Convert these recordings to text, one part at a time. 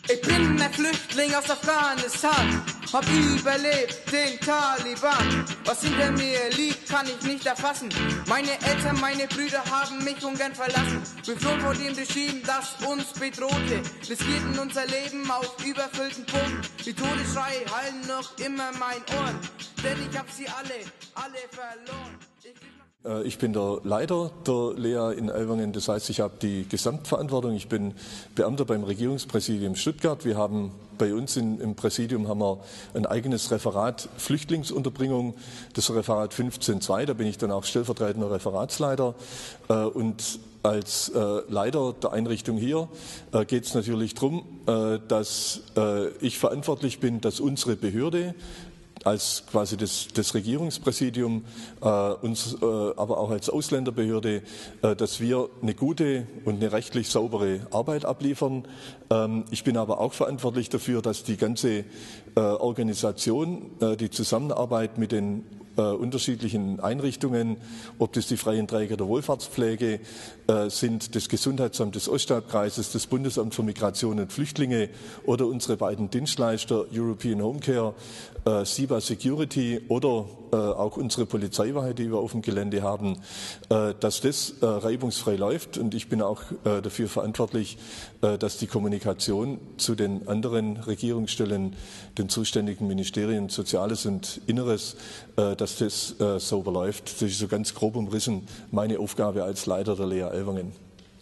Ich bin ein Flüchtling aus Afghanistan, hab überlebt den Taliban. Was hinter mir liegt, kann ich nicht erfassen. Meine Eltern, meine Brüder haben mich ungern verlassen. Wir flohen vor dem Regime, das uns bedrohte, riskierten unser Leben auf überfüllten Punkten. Die Todesschreie hallen noch immer mein Ohren, denn ich hab sie alle verloren. Ich bin der Leiter der Lea in Ellwangen, das heißt, ich habe die Gesamtverantwortung. Ich bin Beamter beim Regierungspräsidium Stuttgart. Wir haben bei uns im Präsidium haben wir ein eigenes Referat Flüchtlingsunterbringung, das Referat 15.2, da bin ich dann auch stellvertretender Referatsleiter. Und als Leiter der Einrichtung hier geht es natürlich darum, dass ich verantwortlich bin, dass unsere Behörde als quasi das Regierungspräsidium, uns aber auch als Ausländerbehörde, dass wir eine gute und eine rechtlich saubere Arbeit abliefern. Ich bin aber auch verantwortlich dafür, dass die ganze Organisation, die Zusammenarbeit mit den unterschiedlichen Einrichtungen, ob das die freien Träger der Wohlfahrtspflege sind, das Gesundheitsamt des Oststabkreises, das Bundesamt für Migration und Flüchtlinge oder unsere beiden Dienstleister European Home Care, SIBA Security oder auch unsere Polizeiwache, die wir auf dem Gelände haben, dass das reibungsfrei läuft. Und ich bin auch dafür verantwortlich, dass die Kommunikation zu den anderen Regierungsstellen, den zuständigen Ministerien Soziales und Inneres, dass das sauber läuft. Das ist so ganz grob umrissen meine Aufgabe als Leiter der Lea Ellwangen.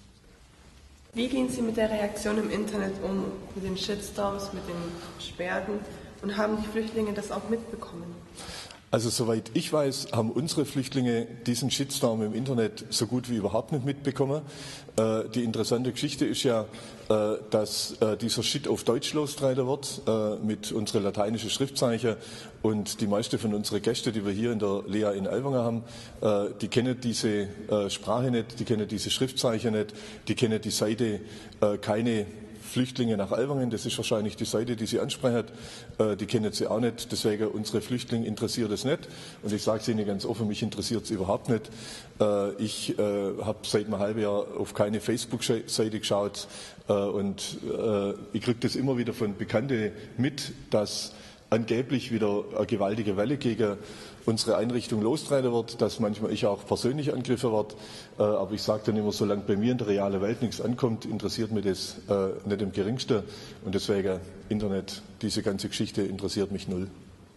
Wie gehen Sie mit der Reaktion im Internet um, mit den Shitstorms, mit den Sperren? Und haben die Flüchtlinge das auch mitbekommen? Also soweit ich weiß, haben unsere Flüchtlinge diesen Shitstorm im Internet so gut wie überhaupt nicht mitbekommen. Die interessante Geschichte ist ja, dass dieser Shit auf Deutsch losgetreten wird mit unseren lateinischen Schriftzeichen, und die meisten von unseren Gästen, die wir hier in der Lea in Ellwangen haben, die kennen diese Sprache nicht, die kennen diese Schriftzeichen nicht, die kennen die Seite keine Flüchtlinge nach Ellwangen, das ist wahrscheinlich die Seite, die Sie ansprechen, die kennen Sie auch nicht, deswegen unsere Flüchtlinge interessiert es nicht, und ich sage es Ihnen ganz offen, mich interessiert es überhaupt nicht. Ich habe seit einem halben Jahr auf keine Facebook-Seite geschaut und ich kriege das immer wieder von Bekannten mit, dass angeblich wieder eine gewaltige Welle gegen unsere Einrichtung lostreten wird, dass manchmal ich auch persönlich angegriffen werde. Aber ich sage dann immer, solange bei mir in der realen Welt nichts ankommt, interessiert mich das nicht im Geringsten. Und deswegen Internet, diese ganze Geschichte interessiert mich null.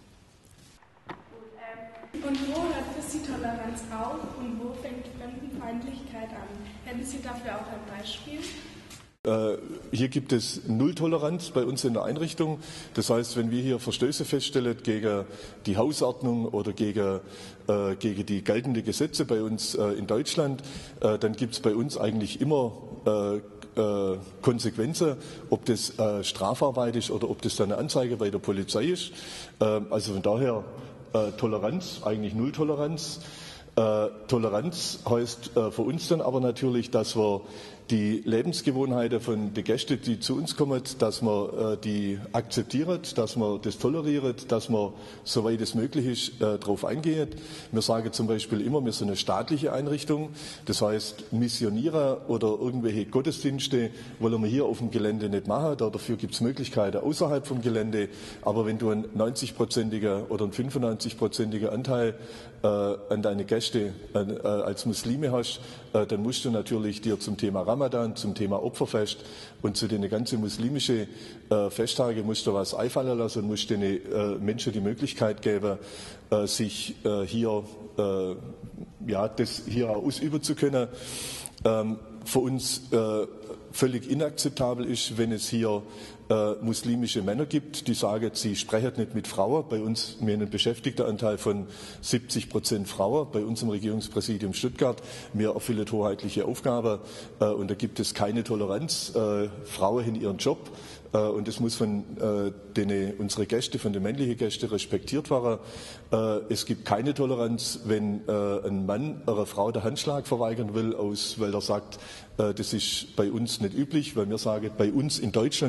Und wo hört das die Toleranz auf und wo fängt Fremdenfeindlichkeit an? Hätten Sie dafür auch ein Beispiel? Hier gibt es Nulltoleranz bei uns in der Einrichtung. Das heißt, wenn wir hier Verstöße feststellen gegen die Hausordnung oder gegen die geltenden Gesetze bei uns in Deutschland, dann gibt es bei uns eigentlich immer Konsequenzen, ob das Strafarbeit ist oder ob das dann eine Anzeige bei der Polizei ist. Also von daher Toleranz, eigentlich Nulltoleranz. Toleranz heißt für uns dann aber natürlich, dass wir die Lebensgewohnheiten von den Gästen, die zu uns kommen, dass man die akzeptiert, dass man das toleriert, dass man, soweit es möglich ist, darauf eingeht. Wir sagen zum Beispiel immer, wir sind eine staatliche Einrichtung. Das heißt, Missionieren oder irgendwelche Gottesdienste wollen wir hier auf dem Gelände nicht machen. Dafür gibt es Möglichkeiten außerhalb vom Gelände. Aber wenn du einen 90-prozentigen oder einen 95-prozentigen Anteil an deine Gäste als Muslime hast, dann musst du natürlich dir zum Thema Ramadan, zum Thema Opferfest und zu den ganzen muslimischen Festtage musst du was einfallen lassen und musst den Menschen die Möglichkeit geben, sich hier das hier ausüben zu können. Für uns völlig inakzeptabel ist, wenn es hier muslimische Männer gibt, die sagen, sie sprechen nicht mit Frauen. Bei uns, wir haben einen Beschäftigtenanteil von 70% Frauen bei uns im Regierungspräsidium Stuttgart. Wir erfüllen hoheitliche Aufgaben und da gibt es keine Toleranz. Frauen haben ihren Job. Und das muss von unsere Gäste, von den männlichen Gästen respektiert werden. Es gibt keine Toleranz, wenn ein Mann einer Frau den Handschlag verweigern will, weil er sagt, das ist bei uns nicht üblich, weil wir sagen, bei uns in Deutschland ist es üblich.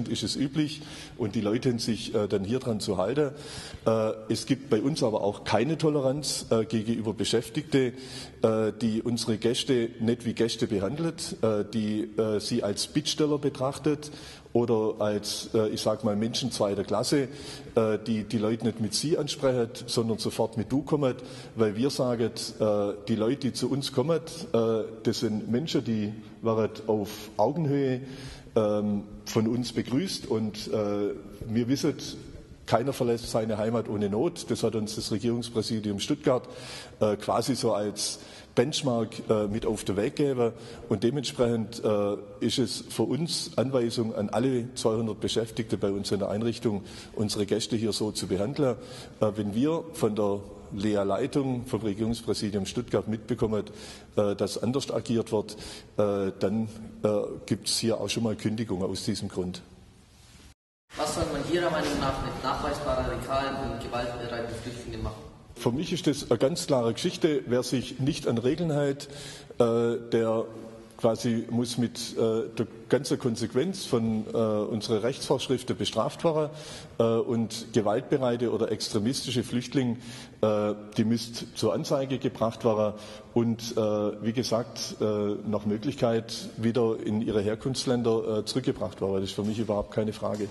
üblich und die Leute sich dann hier dran zu halten. Es gibt bei uns aber auch keine Toleranz gegenüber Beschäftigten, die unsere Gäste nicht wie Gäste behandelt, die sie als Bittsteller betrachtet oder als, ich sage mal, Menschen zweiter Klasse, die Leute nicht mit Sie ansprechen, sondern sofort mit Du kommen, weil wir sagen, die Leute, die zu uns kommen, das sind Menschen, die werden auf Augenhöhe von uns begrüßt und wir wissen, keiner verlässt seine Heimat ohne Not. Das hat uns das Regierungspräsidium Stuttgart quasi so als Benchmark mit auf den Weg gegeben. Und dementsprechend ist es für uns Anweisung an alle 200 Beschäftigte bei uns in der Einrichtung, unsere Gäste hier so zu behandeln. Wenn wir von der Lea-Leitung vom Regierungspräsidium Stuttgart mitbekommen, dass anders agiert wird, dann gibt es hier auch schon mal Kündigungen aus diesem Grund. Was soll man Ihrer Meinung nach mit nachweisbar radikalen und gewaltbereiten Flüchtlingen machen? Für mich ist das eine ganz klare Geschichte. Wer sich nicht an Regeln hält, der quasi muss mit der ganzen Konsequenz von unseren Rechtsvorschriften bestraft werden. Und gewaltbereite oder extremistische Flüchtlinge, die müsst zur Anzeige gebracht werden und wie gesagt nach Möglichkeit wieder in ihre Herkunftsländer zurückgebracht werden. Das ist für mich überhaupt keine Frage.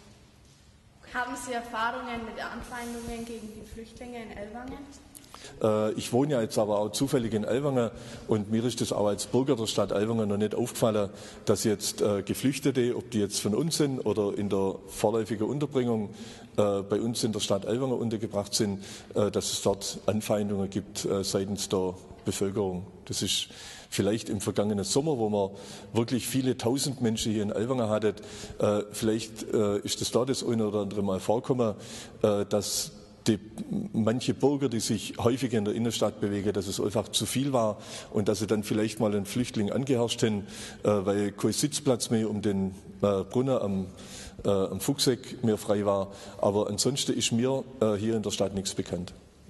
Haben Sie Erfahrungen mit Anfeindungen gegen die Flüchtlinge in Ellwangen? Ich wohne ja jetzt aber auch zufällig in Ellwangen und mir ist das auch als Bürger der Stadt Ellwangen noch nicht aufgefallen, dass jetzt Geflüchtete, ob die jetzt von uns sind oder in der vorläufigen Unterbringung bei uns in der Stadt Ellwangen untergebracht sind, dass es dort Anfeindungen gibt seitens der Bevölkerung. Das ist vielleicht im vergangenen Sommer, wo man wirklich viele tausend Menschen hier in Ellwangen hatte, vielleicht ist es da das eine oder andere Mal vorgekommen, dass manche Bürger, die sich häufig in der Innenstadt bewegen, dass es einfach zu viel war und dass sie dann vielleicht mal einen Flüchtling angeherrscht haben, weil kein Sitzplatz mehr um den Brunnen am Fuchseck mehr frei war. Aber ansonsten ist mir hier in der Stadt nichts bekannt.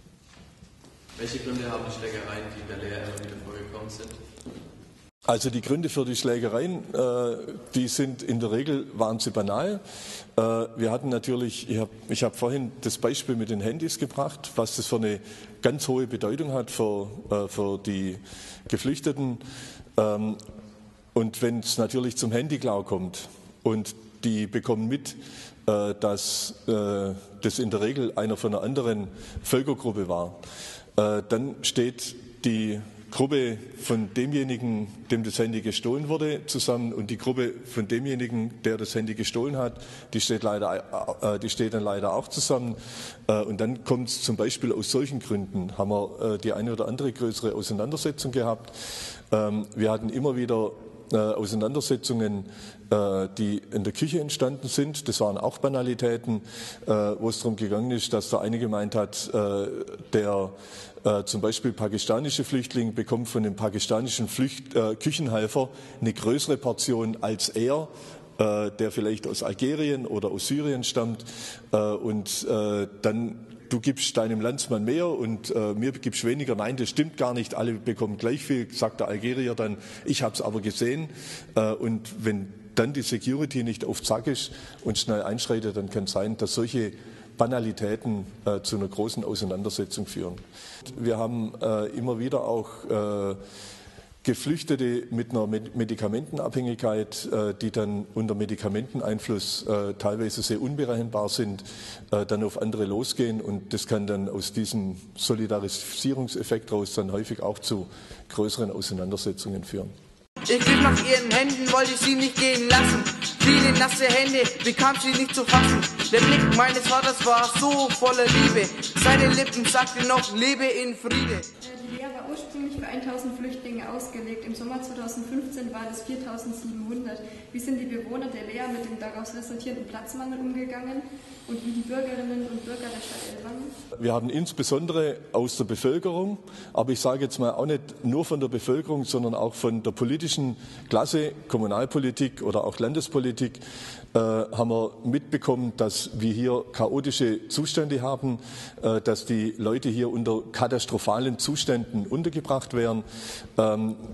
Welche Gründe haben die Schlägereien, die in der Lea immer wieder vorgekommen sind? Also die Gründe für die Schlägereien, die sind in der Regel, waren sie banal. Wir hatten natürlich, ich habe vorhin das Beispiel mit den Handys gebracht, was das für eine ganz hohe Bedeutung hat für die Geflüchteten. Und wenn es natürlich zum Handyklau kommt und die bekommen mit, dass das in der Regel einer von einer anderen Völkergruppe war, dann steht die Gruppe von demjenigen, dem das Handy gestohlen wurde, zusammen und die Gruppe von demjenigen, der das Handy gestohlen hat, die steht dann leider auch zusammen. Und dann kommt es zum Beispiel aus solchen Gründen, haben wir die eine oder andere größere Auseinandersetzung gehabt. Wir hatten immer wieder Auseinandersetzungen, die in der Küche entstanden sind. Das waren auch Banalitäten, wo es darum gegangen ist, dass der eine gemeint hat, der zum Beispiel pakistanische Flüchtling bekommt von dem pakistanischen Küchenhelfer eine größere Portion als er, der vielleicht aus Algerien oder aus Syrien stammt. Und dann du gibst deinem Landsmann mehr und mir gibst weniger. Nein, das stimmt gar nicht. Alle bekommen gleich viel, sagt der Algerier dann. Ich habe es aber gesehen. Und wenn dann die Security nicht auf Zack ist und schnell einschreitet, dann kann es sein, dass solche Banalitäten zu einer großen Auseinandersetzung führen. Wir haben immer wieder auch Geflüchtete mit einer Medikamentenabhängigkeit, die dann unter Medikamenteneinfluss teilweise sehr unberechenbar sind, dann auf andere losgehen und das kann dann aus diesem Solidarisierungseffekt raus dann häufig auch zu größeren Auseinandersetzungen führen. Ich griff nach ihren Händen, wollte sie nicht gehen lassen. Viele nasse Hände bekam sie nicht zu fassen. Der Blick meines Vaters war so voller Liebe. Seine Lippen sagten noch, lebe in Friede. Die Lea war ursprünglich für 1000 Flüchtlinge ausgelegt. Im Sommer 2015 waren es 4700. Wie sind die Bewohner der Lea mit dem daraus resultierenden Platzmangel umgegangen und wie die Bürgerinnen und Bürger der Stadt Ellwangen? Wir haben insbesondere aus der Bevölkerung, aber ich sage jetzt mal auch nicht nur von der Bevölkerung, sondern auch von der politischen Klasse, Kommunalpolitik oder auch Landespolitik, haben wir mitbekommen, dass wir hier chaotische Zustände haben, dass die Leute hier unter katastrophalen Zuständen untergebracht werden.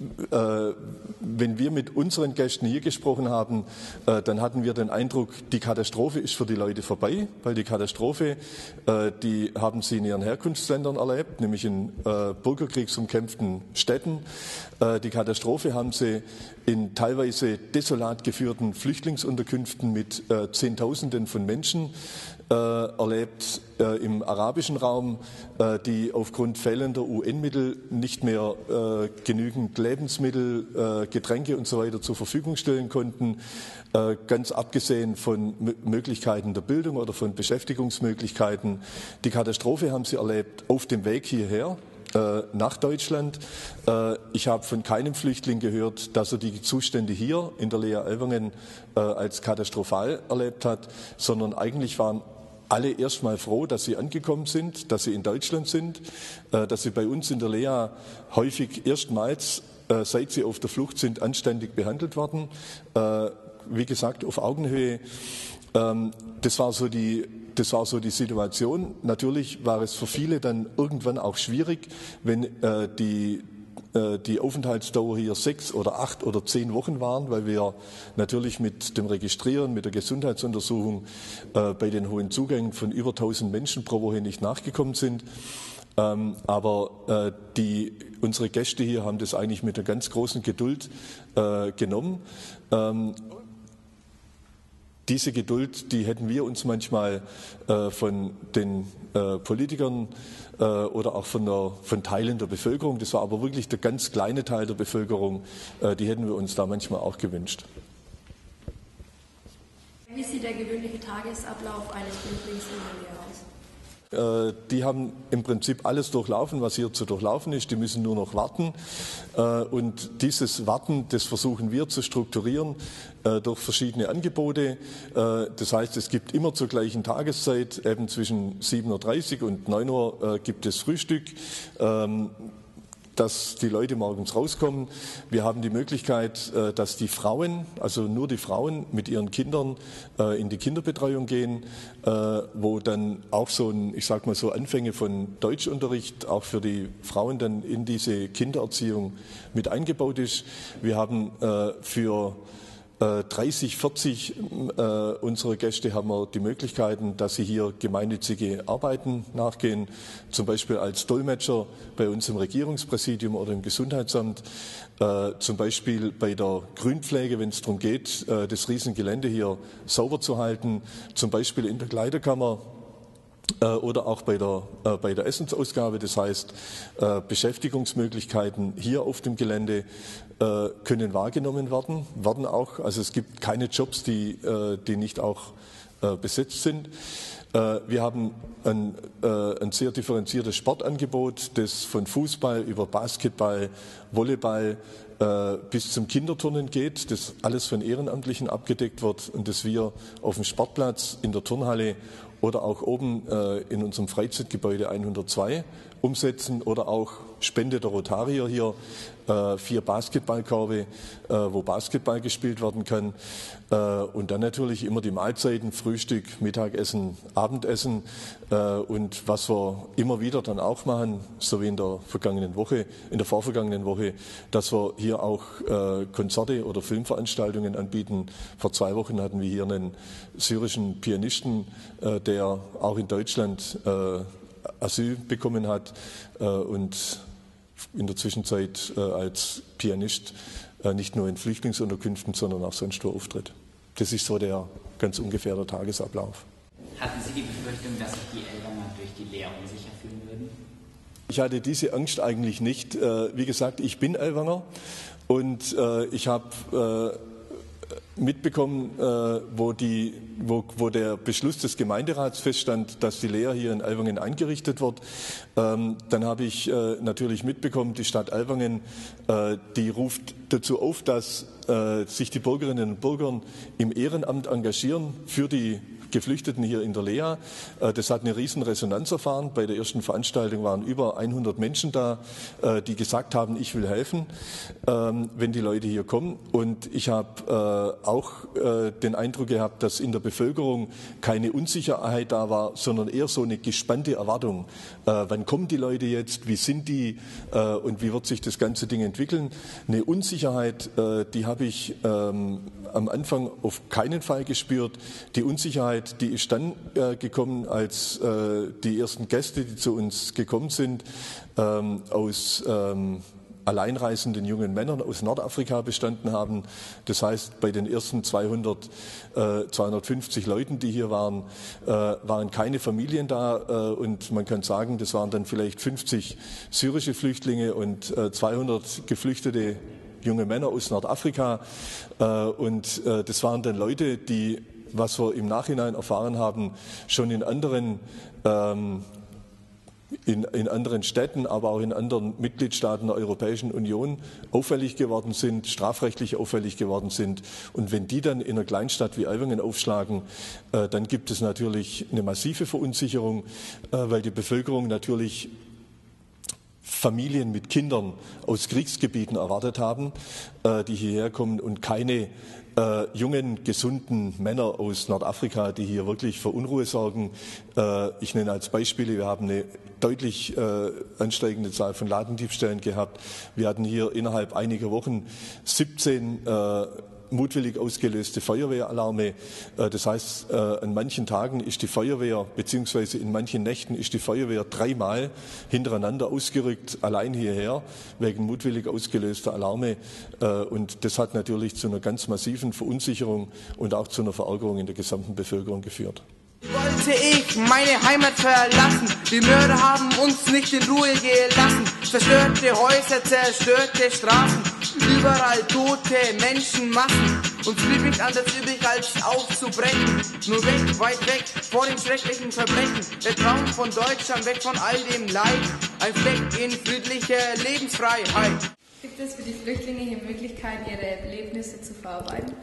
wenn wir mit unseren Gästen hier gesprochen haben, dann hatten wir den Eindruck, die Katastrophe ist für die Leute vorbei, weil die Katastrophe, die haben sie in ihren Herkunftsländern erlebt, nämlich in bürgerkriegsumkämpften Städten. Die Katastrophe haben sie in teilweise desolat geführten Flüchtlingsunterkünften mit Zehntausenden von Menschen erlebt, im arabischen Raum, die aufgrund fehlender UN-Mittel nicht mehr genügend Lebensmittel, Getränke und so weiter zur Verfügung stellen konnten, ganz abgesehen von Möglichkeiten der Bildung oder von Beschäftigungsmöglichkeiten. Die Katastrophe haben sie erlebt auf dem Weg hierher nach Deutschland. Ich habe von keinem Flüchtling gehört, dass er die Zustände hier in der Lea Elwangen als katastrophal erlebt hat, sondern eigentlich waren alle erstmal froh, dass sie angekommen sind, dass sie in Deutschland sind, dass sie bei uns in der Lea häufig erstmals, seit sie auf der Flucht sind, anständig behandelt worden. Wie gesagt, auf Augenhöhe. Das war so die Situation. Natürlich war es für viele dann irgendwann auch schwierig, wenn die Aufenthaltsdauer hier 6 oder 8 oder 10 Wochen waren, weil wir natürlich mit dem Registrieren, mit der Gesundheitsuntersuchung bei den hohen Zugängen von über 1000 Menschen pro Woche nicht nachgekommen sind. Aber unsere Gäste hier haben das eigentlich mit einer ganz großen Geduld genommen. Diese Geduld, die hätten wir uns manchmal von den Politikern oder auch von Teilen der Bevölkerung, das war aber wirklich der ganz kleine Teil der Bevölkerung, die hätten wir uns da manchmal auch gewünscht. Wie sieht der gewöhnliche Tagesablauf eines Flüchtlings in der Lea aus? Die haben im Prinzip alles durchlaufen, was hier zu durchlaufen ist. Die müssen nur noch warten. Und dieses Warten, das versuchen wir zu strukturieren durch verschiedene Angebote. Das heißt, es gibt immer zur gleichen Tageszeit, eben zwischen 7:30 Uhr und 9 Uhr gibt es Frühstück, dass die Leute morgens rauskommen. Wir haben die Möglichkeit, dass die Frauen, also nur die Frauen mit ihren Kindern in die Kinderbetreuung gehen, wo dann auch ich sag mal so Anfänge von Deutschunterricht auch für die Frauen dann in diese Kindererziehung mit eingebaut ist. Wir haben für 30, 40 unserer Gäste haben wir die Möglichkeiten, dass sie hier gemeinnützige Arbeiten nachgehen, zum Beispiel als Dolmetscher bei uns im Regierungspräsidium oder im Gesundheitsamt, zum Beispiel bei der Grünpflege, wenn es darum geht, das Riesengelände hier sauber zu halten, zum Beispiel in der Kleiderkammer. Oder auch bei der Essensausgabe, das heißt Beschäftigungsmöglichkeiten hier auf dem Gelände können wahrgenommen werden auch. Also es gibt keine Jobs, die nicht auch besetzt sind. Wir haben ein sehr differenziertes Sportangebot, das von Fußball über Basketball, Volleyball bis zum Kinderturnen geht, das alles von Ehrenamtlichen abgedeckt wird und das wir auf dem Sportplatz, in der Turnhalle oder auch oben in unserem Freizeitgebäude 102 umsetzen oder auch Spende der Rotarier hier 4 Basketballkörbe, wo Basketball gespielt werden kann und dann natürlich immer die Mahlzeiten, Frühstück, Mittagessen, Abendessen und was wir immer wieder dann auch machen, so wie in der vorvergangenen Woche, dass wir hier auch Konzerte oder Filmveranstaltungen anbieten. Vor 2 Wochen hatten wir hier einen syrischen Pianisten, der auch in Deutschland Asyl bekommen hat und in der Zwischenzeit als Pianist nicht nur in Flüchtlingsunterkünften, sondern auch sonst wo auftritt. Das ist so der ganz ungefähr der Tagesablauf. Hatten Sie die Befürchtung, dass sich die Elwanger durch die Lea unsicher fühlen würden? Ich hatte diese Angst eigentlich nicht. Wie gesagt, ich bin Elwanger und ich habe mitbekommen, wo der Beschluss des Gemeinderats feststand, dass die Lea hier in Elwangen eingerichtet wird. Dann habe ich natürlich mitbekommen, die Stadt Elwangen, die ruft dazu auf, dass sich die Bürgerinnen und Bürger im Ehrenamt engagieren für die Geflüchteten hier in der Lea. Das hat eine riesen Resonanz erfahren. Bei der ersten Veranstaltung waren über 100 Menschen da, die gesagt haben, ich will helfen, wenn die Leute hier kommen. Und ich habe auch den Eindruck gehabt, dass in der Bevölkerung keine Unsicherheit da war, sondern eher so eine gespannte Erwartung. Wann kommen die Leute jetzt? Wie sind die? Und wie wird sich das ganze Ding entwickeln? Eine Unsicherheit, die habe ich am Anfang auf keinen Fall gespürt. Die Unsicherheit, die ist dann gekommen, als die ersten Gäste, die zu uns gekommen sind, aus alleinreisenden jungen Männern aus Nordafrika bestanden haben. Das heißt, bei den ersten 250 Leuten, die hier waren, waren keine Familien da und man kann sagen, das waren dann vielleicht 50 syrische Flüchtlinge und 200 geflüchtete junge Männer aus Nordafrika und das waren dann Leute, die, was wir im Nachhinein erfahren haben, schon in anderen Städten, aber auch in anderen Mitgliedstaaten der Europäischen Union auffällig geworden sind, strafrechtlich auffällig geworden sind. Und wenn die dann in einer Kleinstadt wie Ellwangen aufschlagen, dann gibt es natürlich eine massive Verunsicherung, weil die Bevölkerung natürlich Familien mit Kindern aus Kriegsgebieten erwartet haben, die hierher kommen und keine jungen, gesunden Männer aus Nordafrika, die hier wirklich für Unruhe sorgen. Ich nenne als Beispiele, wir haben eine deutlich ansteigende Zahl von Ladendiebstählen gehabt. Wir hatten hier innerhalb einiger Wochen 17 mutwillig ausgelöste Feuerwehralarme. Das heißt, an manchen Tagen ist die Feuerwehr, beziehungsweise in manchen Nächten ist die Feuerwehr 3-mal hintereinander ausgerückt, allein hierher, wegen mutwillig ausgelöster Alarme. Und das hat natürlich zu einer ganz massiven Verunsicherung und auch zu einer Verärgerung in der gesamten Bevölkerung geführt. Wollte ich meine Heimat verlassen, die Mörder haben uns nicht in Ruhe gelassen. Zerstörte Häuser, zerstörte Straßen, überall tote Menschenmassen. Uns blieb nicht anders übrig, als aufzubrechen. Nur weg, weit weg, vor den schrecklichen Verbrechen. Der Traum von Deutschland, weg von all dem Leid. Ein Fleck in friedlicher Lebensfreiheit. Gibt es für die Flüchtlinge hier Möglichkeiten, ihre Erlebnisse zu verarbeiten?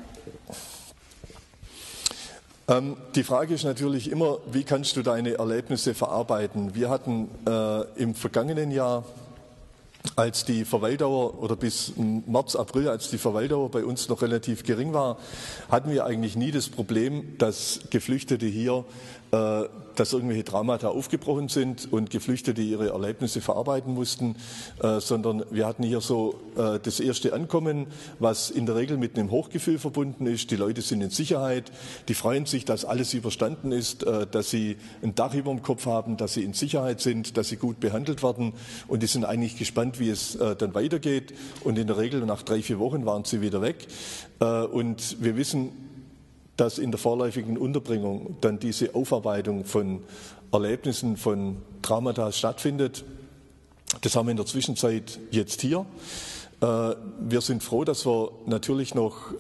Die Frage ist natürlich immer, wie kannst du deine Erlebnisse verarbeiten? Wir hatten im vergangenen Jahr, als die Verweildauer oder bis März, April, als die Verweildauer bei uns noch relativ gering war, hatten wir eigentlich nie das Problem, dass Geflüchtete hier, dass irgendwelche Traumata aufgebrochen sind und Geflüchtete ihre Erlebnisse verarbeiten mussten, sondern wir hatten hier so das erste Ankommen, was in der Regel mit einem Hochgefühl verbunden ist. Die Leute sind in Sicherheit, die freuen sich, dass alles überstanden ist, dass sie ein Dach über dem Kopf haben, dass sie in Sicherheit sind, dass sie gut behandelt werden und die sind eigentlich gespannt, wie es dann weitergeht. Und in der Regel nach 3-4 Wochen waren sie wieder weg. Und wir wissen, dass in der vorläufigen Unterbringung dann diese Aufarbeitung von Erlebnissen, von Traumata stattfindet. Das haben wir in der Zwischenzeit jetzt hier. Wir sind froh, dass wir natürlich noch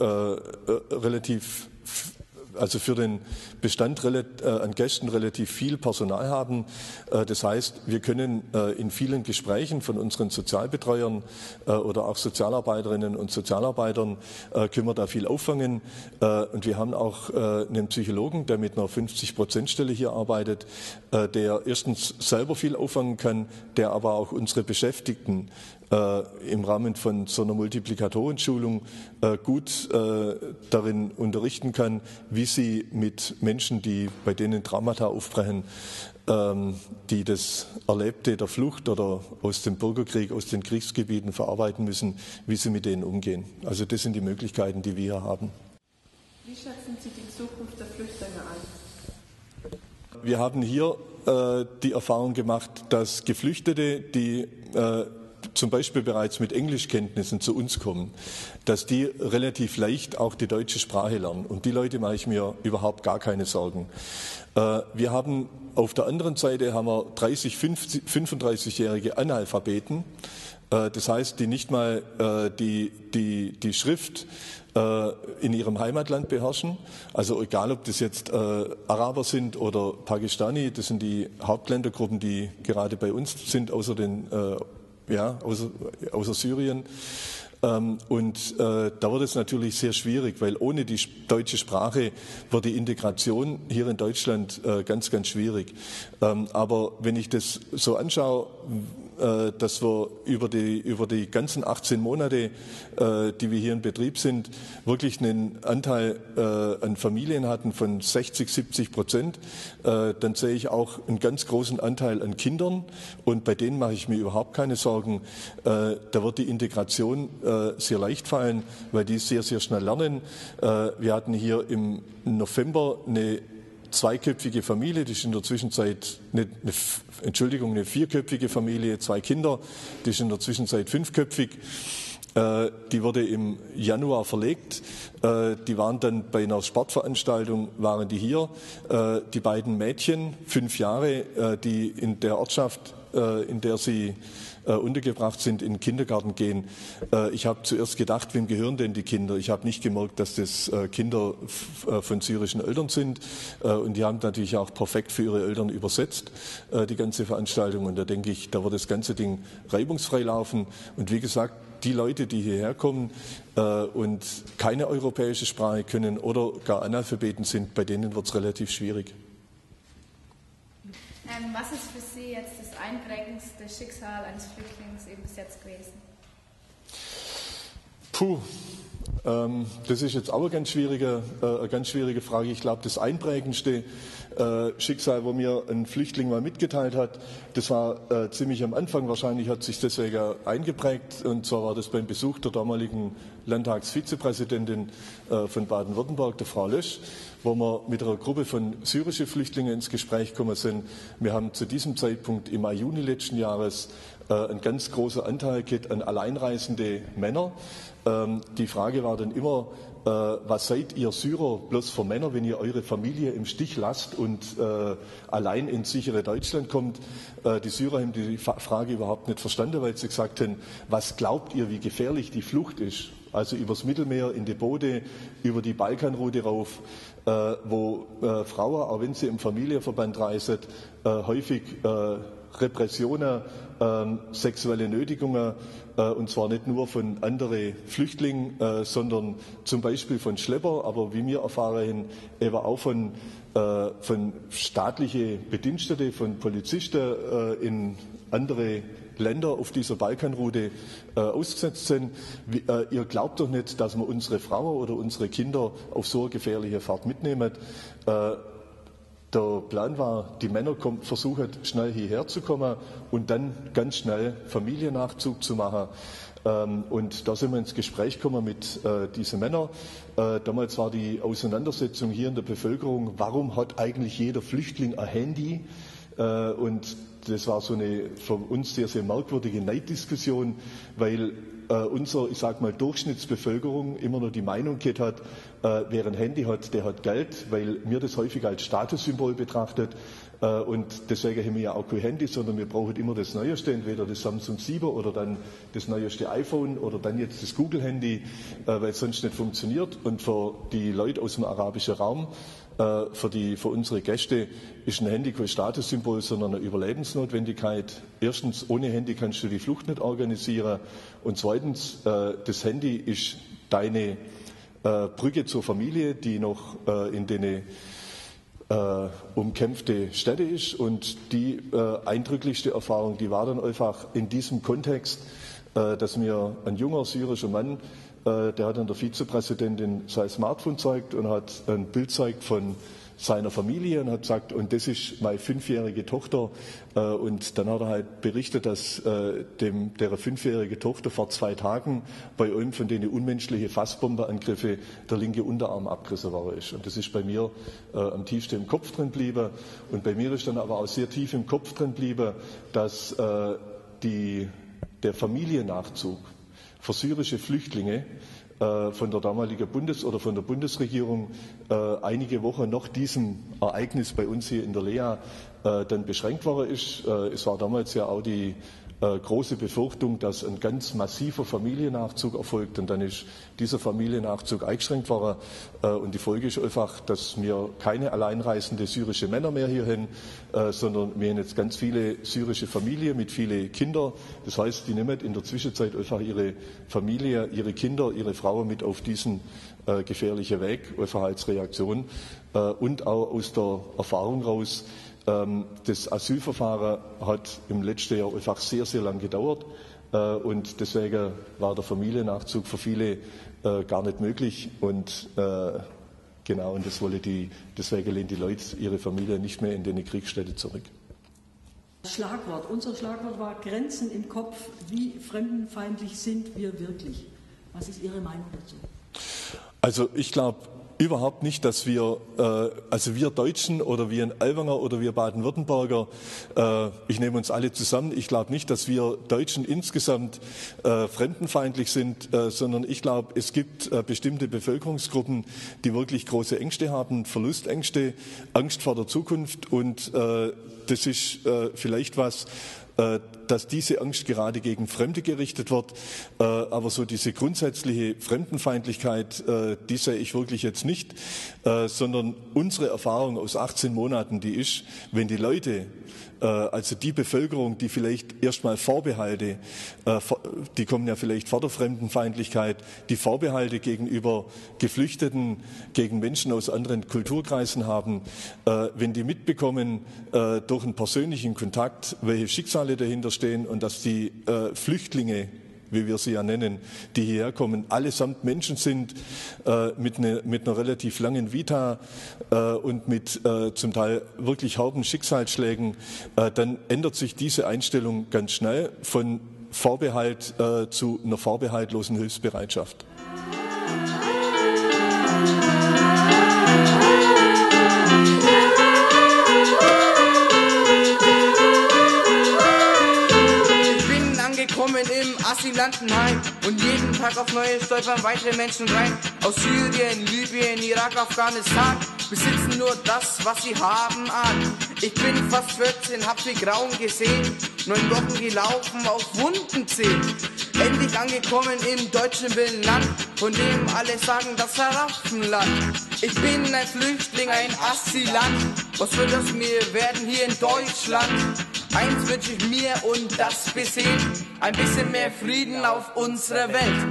also für den Bestand an Gästen relativ viel Personal haben. Das heißt, wir können in vielen Gesprächen von unseren Sozialbetreuern oder auch Sozialarbeiterinnen und Sozialarbeitern können wir da viel auffangen. Und wir haben auch einen Psychologen, der mit einer 50%-Stelle hier arbeitet, der erstens selber viel auffangen kann, der aber auch unsere Beschäftigten im Rahmen von so einer Multiplikatorenschulung gut darin unterrichten kann, wie sie mit Menschen, die bei denen Traumata aufbrechen, die das Erlebte der Flucht oder aus dem Bürgerkrieg, aus den Kriegsgebieten verarbeiten müssen, wie sie mit denen umgehen. Also das sind die Möglichkeiten, die wir hier haben. Wie schätzen Sie die Zukunft der Flüchtlinge ein? Wir haben hier die Erfahrung gemacht, dass Geflüchtete, die zum Beispiel bereits mit Englischkenntnissen zu uns kommen, dass die relativ leicht auch die deutsche Sprache lernen. Und die Leute mache ich mir überhaupt gar keine Sorgen. Wir haben auf der anderen Seite 30, 35-jährige Analphabeten. Das heißt, die nicht mal die Schrift in ihrem Heimatland beherrschen. Also egal, ob das jetzt Araber sind oder Pakistani, das sind die Hauptländergruppen, die gerade bei uns sind, außer Syrien. Und da wird es natürlich sehr schwierig, weil ohne die deutsche Sprache wird die Integration hier in Deutschland ganz, ganz schwierig. Aber wenn ich das so anschaue, dass wir über die ganzen 18 Monate, die wir hier in Betrieb sind, wirklich einen Anteil an Familien hatten von 60-70%, dann sehe ich auch einen ganz großen Anteil an Kindern und bei denen mache ich mir überhaupt keine Sorgen. Da wird die Integration sehr leicht fallen, weil die sehr, sehr schnell lernen. Wir hatten hier im November eine zweiköpfige Familie, die ist in der Zwischenzeit eine vierköpfige Familie, 2 Kinder, die ist in der Zwischenzeit 5köpfig. Die wurde im Januar verlegt. Die waren dann bei einer Sportveranstaltung, waren die hier. Die beiden Mädchen, 5 Jahre, die in der Ortschaft, in der sie untergebracht sind, in den Kindergarten gehen. Ich habe zuerst gedacht, wem gehören denn die Kinder? Ich habe nicht gemerkt, dass das Kinder von syrischen Eltern sind. Und die haben natürlich auch perfekt für ihre Eltern übersetzt, die ganze Veranstaltung. Und da denke ich, da wird das ganze Ding reibungsfrei laufen. Und wie gesagt, die Leute, die hierher kommen und keine europäische Sprache können oder gar Analphabeten sind, bei denen wird es relativ schwierig. Was ist für Sie jetzt das einprägendste Schicksal eines Flüchtlings eben bis jetzt gewesen? Das ist jetzt auch eine ganz schwierige Frage. Ich glaube, das einprägendste Schicksal, wo mir ein Flüchtling mal mitgeteilt hat, das war ziemlich am Anfang, wahrscheinlich hat sich deswegen eingeprägt, und zwar war das beim Besuch der damaligen Landtagsvizepräsidentin von Baden-Württemberg, der Frau Lösch, wo wir mit einer Gruppe von syrischen Flüchtlingen ins Gespräch gekommen sind. Wir haben zu diesem Zeitpunkt im Mai, Juni letzten Jahres einen ganz großen Anteil gehabt an alleinreisende Männer. Die Frage war dann immer, was seid ihr Syrer bloß für Männer, wenn ihr eure Familie im Stich lasst und allein ins sichere Deutschland kommt? Die Syrer haben die Frage überhaupt nicht verstanden, weil sie gesagt haben, was glaubt ihr, wie gefährlich die Flucht ist? Also übers Mittelmeer in die Boote, über die Balkanroute rauf, wo Frauen, auch wenn sie im Familienverband reisen, häufig Repressionen, sexuelle Nötigungen, und zwar nicht nur von anderen Flüchtlingen, sondern zum Beispiel von Schlepper, aber wie wir erfahren, eben auch von staatlichen Bediensteten, von Polizisten in andere Länder auf dieser Balkanroute ausgesetzt sind. Ihr glaubt doch nicht, dass wir unsere Frauen oder unsere Kinder auf so eine gefährliche Fahrt mitnehmen. Der Plan war, die Männer versuchen schnell hierher zu kommen und dann ganz schnell Familiennachzug zu machen. Und da sind wir ins Gespräch gekommen mit diesen Männern. Damals war die Auseinandersetzung hier in der Bevölkerung, warum hat eigentlich jeder Flüchtling ein Handy? Und das war so eine für uns sehr, sehr merkwürdige Neiddiskussion, weil unsere, ich sag mal, Durchschnittsbevölkerung immer nur die Meinung gehabt hat, wer ein Handy hat, der hat Geld, weil wir das häufig als Statussymbol betrachtet. Und deswegen haben wir ja auch kein Handy, sondern wir brauchen immer das Neueste, entweder das Samsung 7 oder dann das neueste iPhone oder dann jetzt das Google-Handy, weil es sonst nicht funktioniert. Und für die Leute aus dem arabischen Raum, für unsere Gäste ist ein Handy kein Statussymbol, sondern eine Überlebensnotwendigkeit. Erstens, ohne Handy kannst du die Flucht nicht organisieren. Und zweitens, das Handy ist deine Brücke zur Familie, die noch in den umkämpfte Städte ist. Und die eindrücklichste Erfahrung, die war dann einfach in diesem Kontext, dass mir ein junger syrischer Mann, der hat dann der Vizepräsidentin sein Smartphone gezeigt und hat ein Bild gezeigt von seiner Familie und hat gesagt, und das ist meine 5-jährige Tochter. Und dann hat er halt berichtet, dass der 5-jährige Tochter vor 2 Tagen bei einem von den unmenschlichen Fassbomberangriffen der linke Unterarm abgerissen worden ist. Und das ist bei mir am tiefsten im Kopf drin geblieben. Und bei mir ist dann aber auch sehr tief im Kopf drin geblieben, dass der Familiennachzug für syrische Flüchtlinge von der damaligen von der Bundesregierung einige Wochen nach diesem Ereignis bei uns hier in der Lea dann beschränkt worden ist. Es war damals ja auch die große Befürchtung, dass ein ganz massiver Familiennachzug erfolgt, und dann ist dieser Familiennachzug eingeschränkt worden, und die Folge ist einfach, dass wir keine alleinreisende syrische Männer mehr hier haben, sondern wir haben jetzt ganz viele syrische Familien mit vielen Kindern. Das heißt, die nehmen in der Zwischenzeit einfach ihre Familie, ihre Kinder, ihre Frauen mit auf diesen gefährlichen Weg, einfach als Reaktion, und auch aus der Erfahrung raus. Das Asylverfahren hat im letzten Jahr einfach sehr, sehr lang gedauert, und deswegen war der Familiennachzug für viele gar nicht möglich, und genau, und deswegen lehnen die Leute ihre Familie nicht mehr in die Kriegsstädte zurück. Unser Schlagwort war Grenzen im Kopf. Wie fremdenfeindlich sind wir wirklich? Was ist Ihre Meinung dazu? Also ich glaube überhaupt nicht, dass wir Deutschen oder wir in Ellwanger oder wir Baden-Württemberger, ich nehme uns alle zusammen, ich glaube nicht, dass wir Deutschen insgesamt fremdenfeindlich sind, sondern ich glaube, es gibt bestimmte Bevölkerungsgruppen, die wirklich große Ängste haben, Verlustängste, Angst vor der Zukunft, und das ist vielleicht was, dass diese Angst gerade gegen Fremde gerichtet wird, aber so diese grundsätzliche Fremdenfeindlichkeit, die sehe ich wirklich jetzt nicht, sondern unsere Erfahrung aus 18 Monaten, die ist, wenn die Leute, also die Bevölkerung, die vielleicht erstmal Vorbehalte, die kommen ja vielleicht vor der Fremdenfeindlichkeit, die Vorbehalte gegenüber Geflüchteten, gegen Menschen aus anderen Kulturkreisen haben, wenn die mitbekommen durch einen persönlichen Kontakt, welche Schicksale dahinter stehen, und dass die Flüchtlinge, wie wir sie ja nennen, die hierher kommen, allesamt Menschen sind mit einer relativ langen Vita und mit zum Teil wirklich harten Schicksalsschlägen, dann ändert sich diese Einstellung ganz schnell von Vorbehalt zu einer vorbehaltlosen Hilfsbereitschaft. Im Asylantenheim und jeden Tag auf neue stolpern weitere Menschen rein. Aus Syrien, Libyen, Irak, Afghanistan besitzen nur das, was sie haben an. Ich bin fast 14, hab viel Grauen gesehen, 9 Wochen gelaufen, auf Wunden 10. Endlich angekommen im deutschen Binnenland, von dem alle sagen, das Haraffenland. Ich bin ein Flüchtling, ein Asylant. Was wird aus mir werden hier in Deutschland? Eins wünsche ich mir und das besehen, ein bisschen mehr Frieden auf unserer Welt.